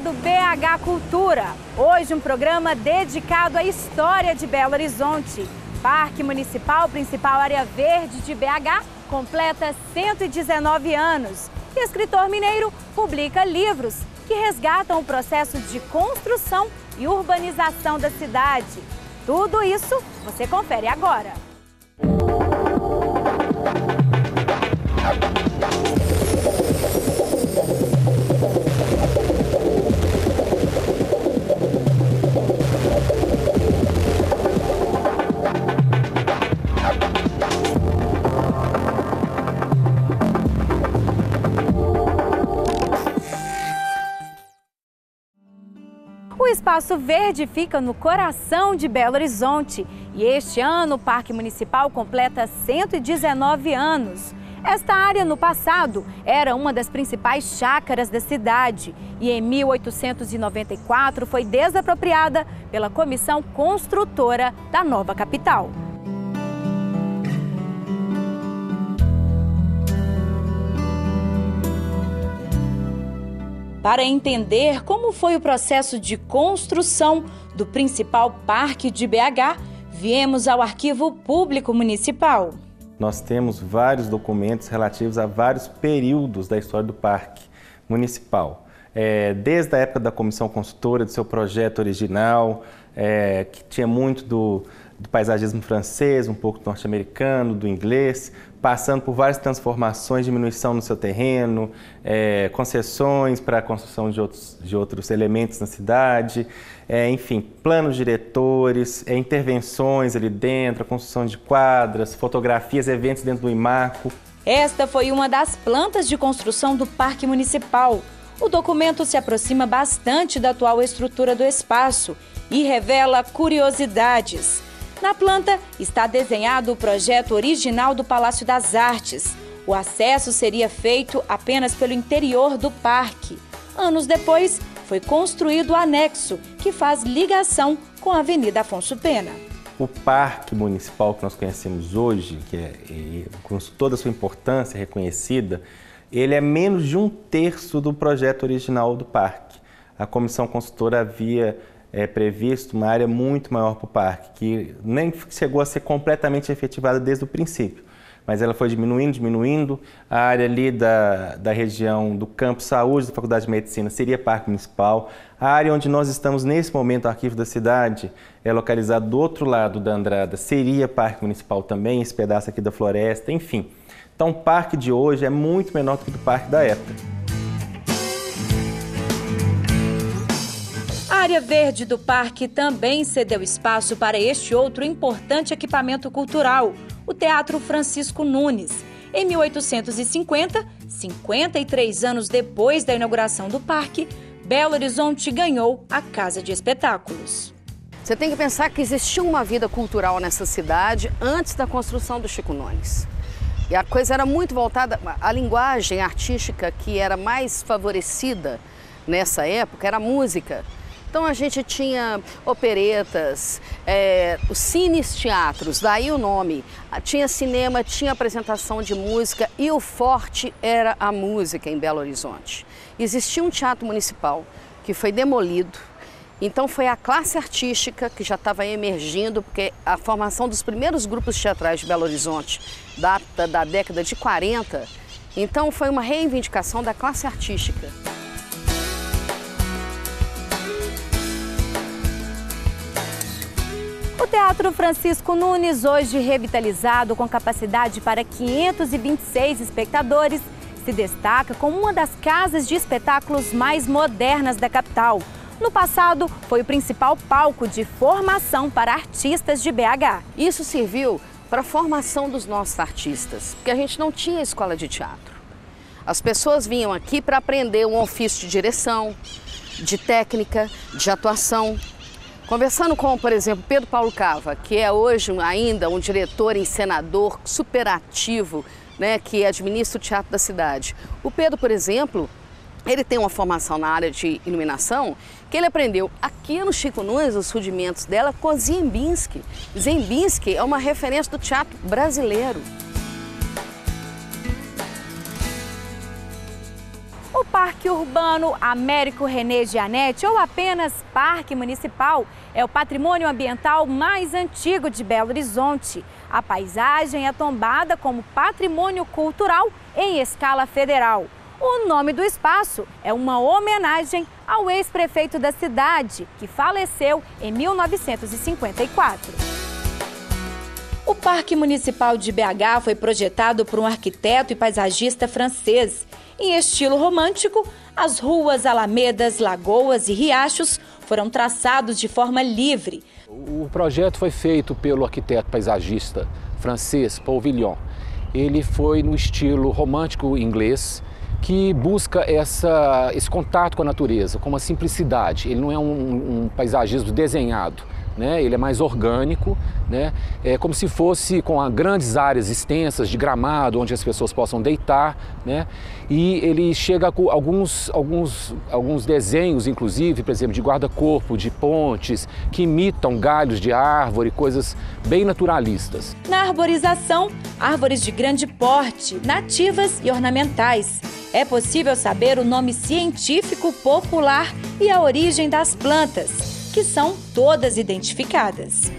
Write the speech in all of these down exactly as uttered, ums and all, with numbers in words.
Projeto B H Cultura. Hoje um programa dedicado à história de Belo Horizonte. Parque Municipal Principal Área Verde de B H completa cento e dezenove anos. E o escritor mineiro publica livros que resgatam o processo de construção e urbanização da cidade. Tudo isso você confere agora. O Espaço Verde fica no coração de Belo Horizonte e este ano o Parque Municipal completa cento e dezenove anos. Esta área no passado era uma das principais chácaras da cidade e em mil oitocentos e noventa e quatro foi desapropriada pela Comissão Construtora da nova capital. Para entender como foi o processo de construção do principal parque de B H, viemos ao Arquivo Público Municipal. Nós temos vários documentos relativos a vários períodos da história do Parque Municipal. É, desde a época da Comissão Construtora, do seu projeto original, é, que tinha muito do, do paisagismo francês, um pouco do norte-americano, do inglês, passando por várias transformações, diminuição no seu terreno, é, concessões para a construção de outros, de outros elementos na cidade, é, enfim, planos diretores, é, intervenções ali dentro, a construção de quadras, fotografias, eventos dentro do IMARCO. Esta foi uma das plantas de construção do Parque Municipal. O documento se aproxima bastante da atual estrutura do espaço e revela curiosidades. Na planta está desenhado o projeto original do Palácio das Artes. O acesso seria feito apenas pelo interior do parque. Anos depois, foi construído o anexo, que faz ligação com a Avenida Afonso Pena. O Parque Municipal que nós conhecemos hoje, que é, com toda a sua importância reconhecida, ele é menos de um terço do projeto original do parque. A Comissão Construtora havia É previsto uma área muito maior para o parque, que nem chegou a ser completamente efetivada desde o princípio, mas ela foi diminuindo, diminuindo. A área ali da, da região do Campo Saúde, da Faculdade de Medicina, seria Parque Municipal. A área onde nós estamos nesse momento, o Arquivo da Cidade, é localizado do outro lado da Andrada, seria Parque Municipal também, esse pedaço aqui da floresta, enfim. Então o parque de hoje é muito menor do que o do parque da época. A área verde do parque também cedeu espaço para este outro importante equipamento cultural, o Teatro Francisco Nunes. Em mil oitocentos e cinquenta, cinquenta e três anos depois da inauguração do parque, Belo Horizonte ganhou a Casa de Espetáculos. Você tem que pensar que existia uma vida cultural nessa cidade antes da construção do Chico Nunes. E a coisa era muito voltada, a linguagem artística que era mais favorecida nessa época era a música. Então a gente tinha operetas, é, os cines teatros, daí o nome. Tinha cinema, tinha apresentação de música e o forte era a música em Belo Horizonte. Existia um teatro municipal que foi demolido, então foi a classe artística que já estava emergindo, porque a formação dos primeiros grupos teatrais de Belo Horizonte data da década de quarenta, então foi uma reivindicação da classe artística. O Teatro Francisco Nunes, hoje revitalizado com capacidade para quinhentos e vinte e seis espectadores, se destaca como uma das casas de espetáculos mais modernas da capital. No passado, foi o principal palco de formação para artistas de B H. Isso serviu para a formação dos nossos artistas, porque a gente não tinha escola de teatro. As pessoas vinham aqui para aprender um ofício de direção, de técnica, de atuação. Conversando com, por exemplo, Pedro Paulo Cava, que é hoje ainda um diretor, encenador super ativo, né, que administra o Teatro da Cidade. O Pedro, por exemplo, ele tem uma formação na área de iluminação que ele aprendeu aqui no Chico Nunes, os rudimentos dela, com Ziembinski. Ziembinski é uma referência do teatro brasileiro. Parque Urbano Américo René Gianetti, ou apenas Parque Municipal, é o patrimônio ambiental mais antigo de Belo Horizonte. A paisagem é tombada como patrimônio cultural em escala federal. O nome do espaço é uma homenagem ao ex-prefeito da cidade, que faleceu em mil novecentos e cinquenta e quatro. O Parque Municipal de B H foi projetado por um arquiteto e paisagista francês. Em estilo romântico, as ruas, alamedas, lagoas e riachos foram traçados de forma livre. O projeto foi feito pelo arquiteto paisagista francês Paul Villon. Ele foi no estilo romântico inglês, que busca essa, esse contato com a natureza, com uma simplicidade. Ele não é um, um paisagismo desenhado, né? Ele é mais orgânico, né? É como se fosse com grandes áreas extensas de gramado, onde as pessoas possam deitar, né? E ele chega com alguns, alguns, alguns desenhos, inclusive, por exemplo, de guarda-corpo, de pontes, que imitam galhos de árvore, coisas bem naturalistas. Na arborização, árvores de grande porte, nativas e ornamentais. É possível saber o nome científico popular e a origem das plantas, que são todas identificadas.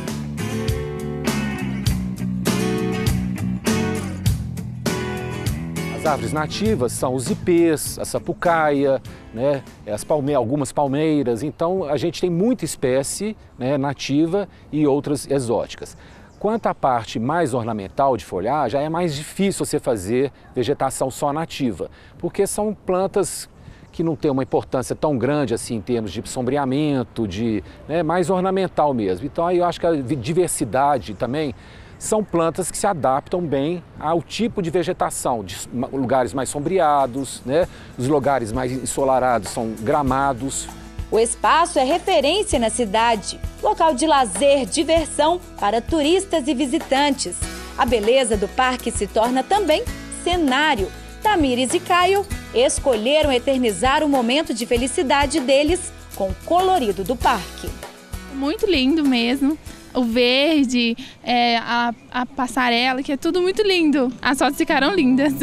As árvores nativas são os ipês, a sapucaia, né, as palme algumas palmeiras. Então, a gente tem muita espécie, né, nativa e outras exóticas. Quanto à parte mais ornamental de folhagem, já é mais difícil você fazer vegetação só nativa, porque são plantas que não têm uma importância tão grande assim em termos de sombreamento, de, né, mais ornamental mesmo. Então aí eu acho que a diversidade também são plantas que se adaptam bem ao tipo de vegetação, de lugares mais sombreados, né, os lugares mais ensolarados são gramados. O espaço é referência na cidade, local de lazer, diversão para turistas e visitantes. A beleza do parque se torna também cenário. Tamires e Caio escolheram eternizar o momento de felicidade deles com o colorido do parque. Muito lindo mesmo. O verde, é, a, a passarela, que é tudo muito lindo. As fotos ficaram lindas.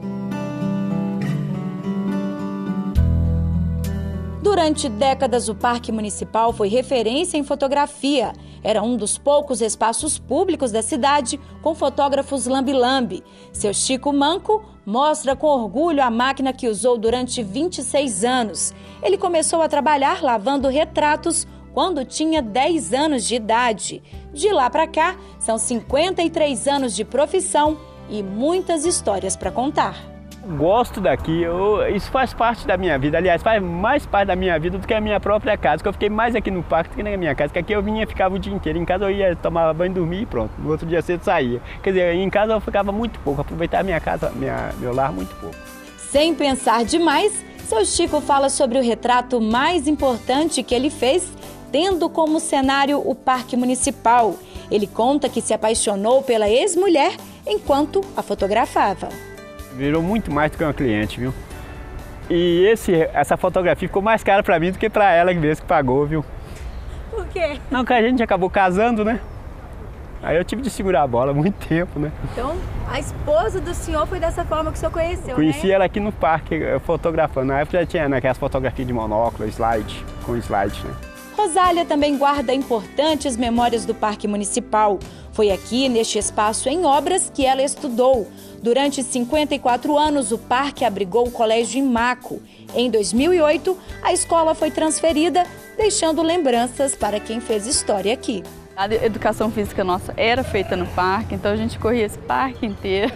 Durante décadas, o Parque Municipal foi referência em fotografia. Era um dos poucos espaços públicos da cidade com fotógrafos lambe-lambe. Seu Chico Manco mostra com orgulho a máquina que usou durante vinte e seis anos. Ele começou a trabalhar lavando retratos quando tinha dez anos de idade. De lá para cá, são cinquenta e três anos de profissão e muitas histórias para contar. Gosto daqui, eu, isso faz parte da minha vida, aliás, faz mais parte da minha vida do que a minha própria casa, que eu fiquei mais aqui no parque do que na minha casa, porque aqui eu vinha e ficava o dia inteiro, em casa eu ia tomar banho, dormir e pronto, no outro dia cedo saía. Quer dizer, em casa eu ficava muito pouco, aproveitava minha casa, minha, meu lar muito pouco. Sem pensar demais, seu Chico fala sobre o retrato mais importante que ele fez, tendo como cenário o Parque Municipal. Ele conta que se apaixonou pela ex-mulher enquanto a fotografava. Virou muito mais do que uma cliente, viu? E esse, essa fotografia ficou mais cara pra mim do que pra ela mesmo que pagou, viu? Por quê? Não, que a gente acabou casando, né? Aí eu tive de segurar a bola há muito tempo, né? Então, a esposa do senhor foi dessa forma que o senhor conheceu, Conheci né? ela aqui no parque, fotografando. Na época já tinha, né, aquelas fotografias de monóculo, slide, com slide, né? Rosália também guarda importantes memórias do Parque Municipal. Foi aqui, neste espaço em obras, que ela estudou. Durante cinquenta e quatro anos, o parque abrigou o Colégio Imaco. Em dois mil e oito, a escola foi transferida, deixando lembranças para quem fez história aqui. A educação física nossa era feita no parque, então a gente corria esse parque inteiro.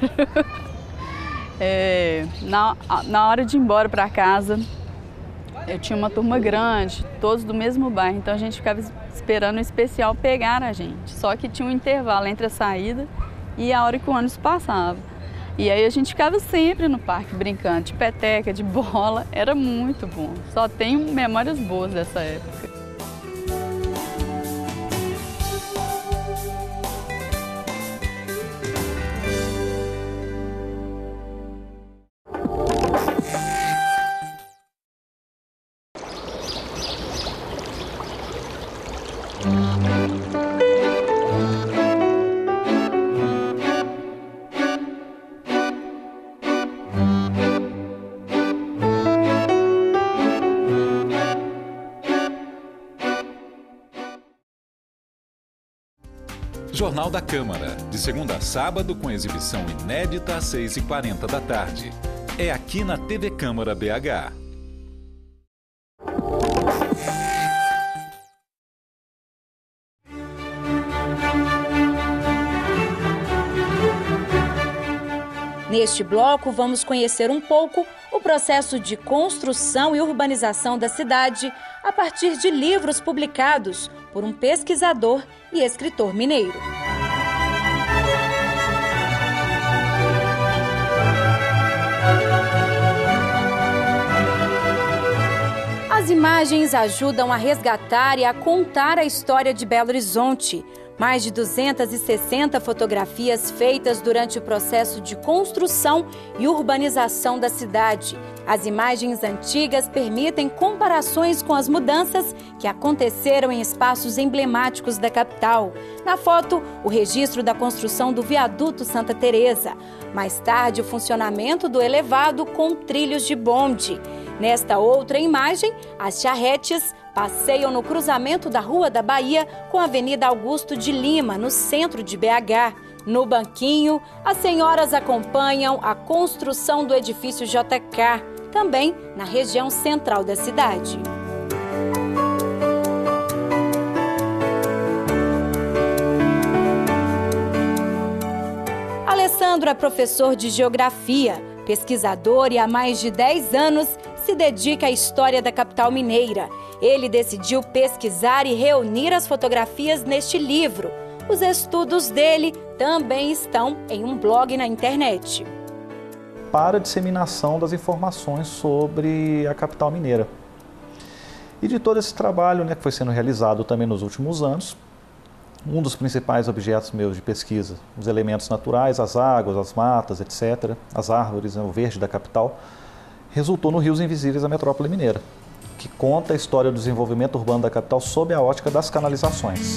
é, na, na hora de ir embora para casa, eu tinha uma turma grande, todos do mesmo bairro, então a gente ficava esperando o especial pegar a gente. Só que tinha um intervalo entre a saída e a hora que o ônibus passava. E aí a gente ficava sempre no parque brincando de peteca, de bola, era muito bom. Só tenho memórias boas dessa época. Jornal da Câmara, de segunda a sábado, com exibição inédita às seis e quarenta da tarde. É aqui na T V Câmara B H. Neste bloco, vamos conhecer um pouco o processo de construção e urbanização da cidade a partir de livros publicados por um pesquisador e escritor mineiro. As imagens ajudam a resgatar e a contar a história de Belo Horizonte. Mais de duzentas e sessenta fotografias feitas durante o processo de construção e urbanização da cidade. As imagens antigas permitem comparações com as mudanças que aconteceram em espaços emblemáticos da capital. Na foto, o registro da construção do viaduto Santa Teresa. Mais tarde, o funcionamento do elevado com trilhos de bonde. Nesta outra imagem, as charretes passeiam no cruzamento da Rua da Bahia com a Avenida Augusto de Lima, no centro de B H. No banquinho, as senhoras acompanham a construção do edifício J K, também na região central da cidade. Alessandro é professor de geografia, pesquisador e há mais de dez anos se dedica à história da capital mineira. Ele decidiu pesquisar e reunir as fotografias neste livro. Os estudos dele também estão em um blog na internet. Para a disseminação das informações sobre a capital mineira. E de todo esse trabalho, né, que foi sendo realizado também nos últimos anos, um dos principais objetos meus de pesquisa, os elementos naturais, as águas, as matas, etcétera, as árvores, né, o verde da capital, resultou no Rios Invisíveis da Metrópole Mineira, que conta a história do desenvolvimento urbano da capital sob a ótica das canalizações.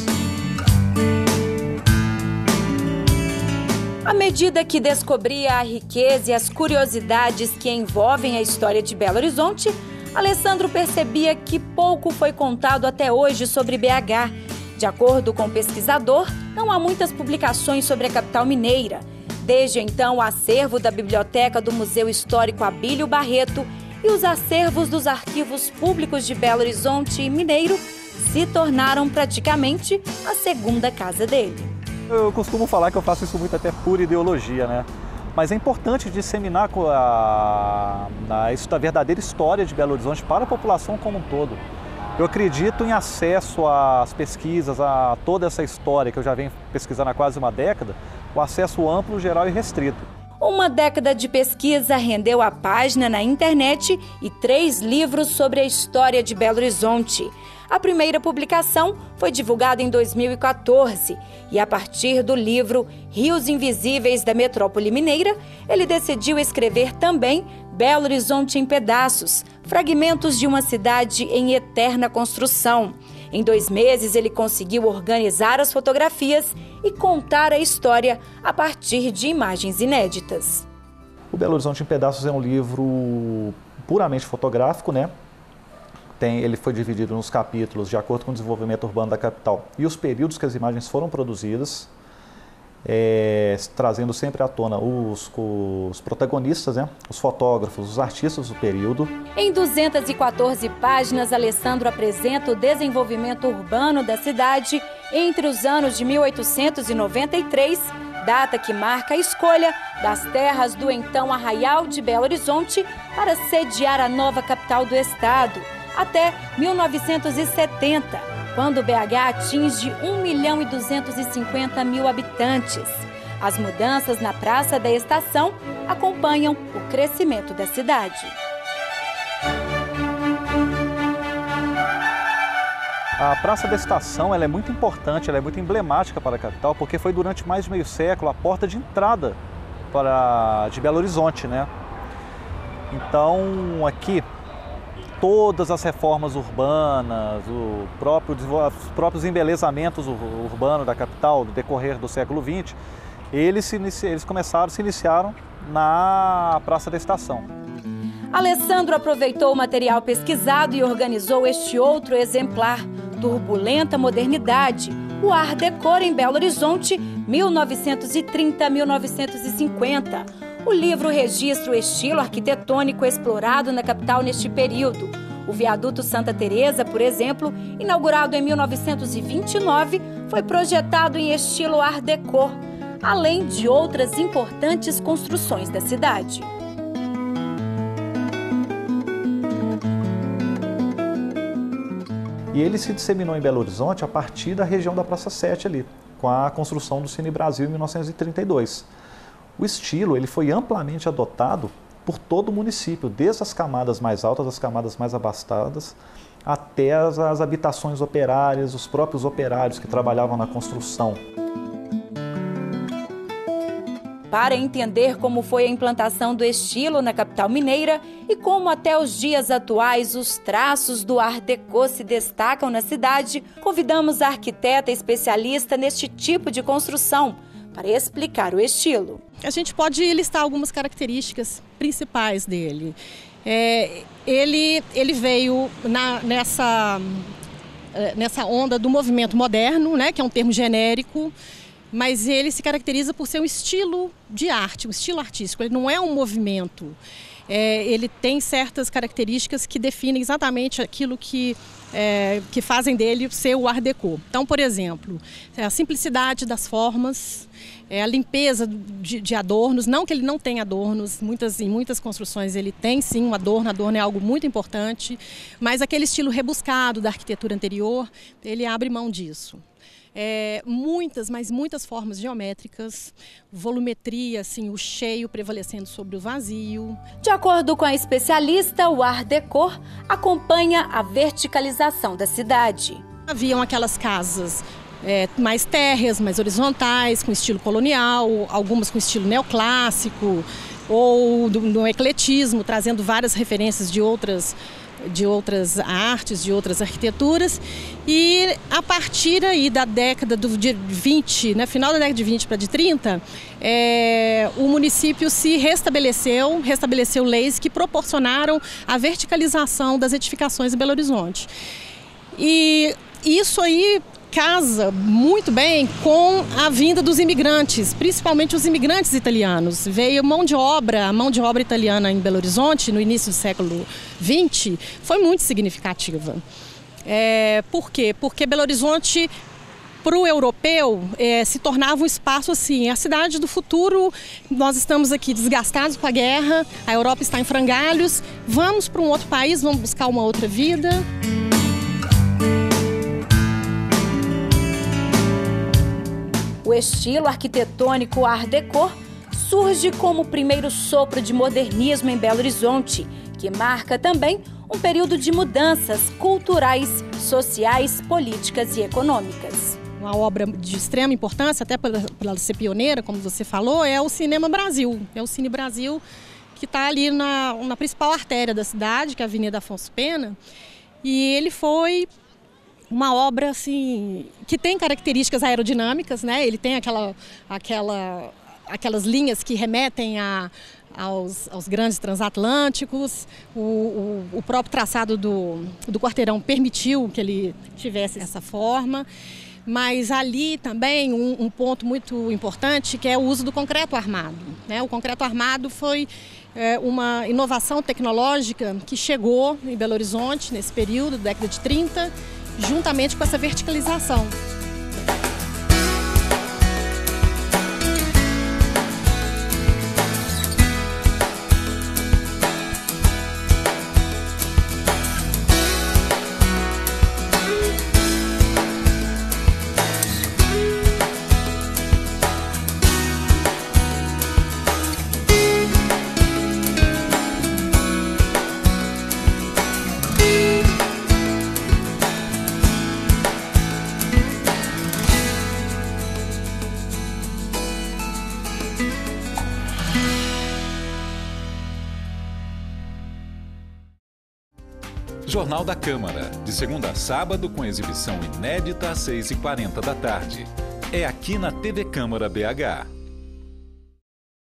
À medida que descobria a riqueza e as curiosidades que envolvem a história de Belo Horizonte, Alessandro percebia que pouco foi contado até hoje sobre B H. De acordo com o pesquisador, não há muitas publicações sobre a capital mineira. Desde então, o acervo da Biblioteca do Museu Histórico Abílio Barreto e os acervos dos arquivos públicos de Belo Horizonte e Mineiro se tornaram praticamente a segunda casa dele. Eu costumo falar que eu faço isso muito até por ideologia, né? Mas é importante disseminar a, a, a verdadeira história de Belo Horizonte para a população como um todo. Eu acredito em acesso às pesquisas, a toda essa história que eu já venho pesquisando há quase uma década, o acesso amplo, geral e restrito. Uma década de pesquisa rendeu a página na internet e três livros sobre a história de Belo Horizonte. A primeira publicação foi divulgada em dois mil e quatorze e, a partir do livro Rios Invisíveis da Metrópole Mineira, ele decidiu escrever também Belo Horizonte em Pedaços, fragmentos de uma cidade em eterna construção. Em dois meses, ele conseguiu organizar as fotografias e contar a história a partir de imagens inéditas. O Belo Horizonte em Pedaços é um livro puramente fotográfico, né? Tem, ele foi dividido nos capítulos de acordo com o desenvolvimento urbano da capital e os períodos que as imagens foram produzidas, é, trazendo sempre à tona os, os protagonistas, né? Os fotógrafos, os artistas do período. Em duzentas e quatorze páginas, Alessandro apresenta o desenvolvimento urbano da cidade entre os anos de mil oitocentos e noventa e três, data que marca a escolha das terras do então Arraial de Belo Horizonte para sediar a nova capital do estado, até mil novecentos e setenta, quando B H atinge um milhão e duzentos e cinquenta mil habitantes. As mudanças na Praça da Estação acompanham o crescimento da cidade. A Praça da Estação ela é muito importante, ela é muito emblemática para a capital, porque foi durante mais de meio século a porta de entrada para, de Belo Horizonte, né? Então, aqui, todas as reformas urbanas, o próprio, os próprios embelezamentos urbanos da capital no decorrer do século vinte, eles, se inici, eles começaram, se iniciaram na Praça da Estação. Alessandro aproveitou o material pesquisado e organizou este outro exemplar, Turbulenta Modernidade, o Art Deco em Belo Horizonte, mil novecentos e trinta a mil novecentos e cinquenta. O livro registra o estilo arquitetônico explorado na capital neste período. O viaduto Santa Teresa, por exemplo, inaugurado em mil novecentos e vinte e nove, foi projetado em estilo Art Deco, além de outras importantes construções da cidade. E ele se disseminou em Belo Horizonte a partir da região da Praça sete ali, com a construção do Cine Brasil em mil novecentos e trinta e dois. O estilo ele foi amplamente adotado por todo o município, desde as camadas mais altas, as camadas mais abastadas, até as, as habitações operárias, os próprios operários que trabalhavam na construção. Para entender como foi a implantação do estilo na capital mineira e como até os dias atuais os traços do Art Deco se destacam na cidade, convidamos a arquiteta especialista neste tipo de construção para explicar o estilo. A gente pode listar algumas características principais dele. É, ele, ele veio na, nessa, nessa onda do movimento moderno, né, que é um termo genérico, mas ele se caracteriza por ser um estilo de arte, um estilo artístico. Ele não é um movimento. É, ele tem certas características que definem exatamente aquilo que, é, que fazem dele ser o Art Deco. Então, por exemplo, a simplicidade das formas, é, a limpeza de, de adornos. Não que ele não tenha adornos, muitas, em muitas construções ele tem sim um adorno, adorno é algo muito importante, mas aquele estilo rebuscado da arquitetura anterior, ele abre mão disso. É, muitas, mas muitas formas geométricas, volumetria, assim, o cheio prevalecendo sobre o vazio. De acordo com a especialista, o Art Deco acompanha a verticalização da cidade. Haviam aquelas casas é, mais térreas, mais horizontais, com estilo colonial, algumas com estilo neoclássico ou do, do ecletismo, trazendo várias referências de outras de outras artes, de outras arquiteturas, e a partir aí da década do, de vinte, né, final da década de vinte para de trinta, é, o município se restabeleceu, restabeleceu leis que proporcionaram a verticalização das edificações em Belo Horizonte. E isso aí casa muito bem com a vinda dos imigrantes, principalmente os imigrantes italianos. Veio mão de obra, a mão de obra italiana em Belo Horizonte, no início do século vinte, foi muito significativa. É, por quê? Porque Belo Horizonte, para o europeu, é, se tornava um espaço assim, a cidade do futuro. Nós estamos aqui desgastados com a guerra, a Europa está em frangalhos, vamos para um outro país, vamos buscar uma outra vida. O estilo arquitetônico Art Deco surge como o primeiro sopro de modernismo em Belo Horizonte, que marca também um período de mudanças culturais, sociais, políticas e econômicas. Uma obra de extrema importância, até pela, pela ser pioneira, como você falou, é o Cinema Brasil. É o Cine Brasil, que está ali na, na principal artéria da cidade, que é a Avenida Afonso Pena, e ele foi uma obra assim, que tem características aerodinâmicas, né? Ele tem aquela, aquela, aquelas linhas que remetem a, aos, aos grandes transatlânticos. O, o, o próprio traçado do, do quarteirão permitiu que ele tivesse essa forma. Mas ali também um, um ponto muito importante, que é o uso do concreto armado, né? O concreto armado foi é, uma inovação tecnológica que chegou em Belo Horizonte nesse período, década de trinta, juntamente com essa verticalização. Jornal da Câmara, de segunda a sábado, com exibição inédita às seis e quarenta da tarde. É aqui na T V Câmara B H.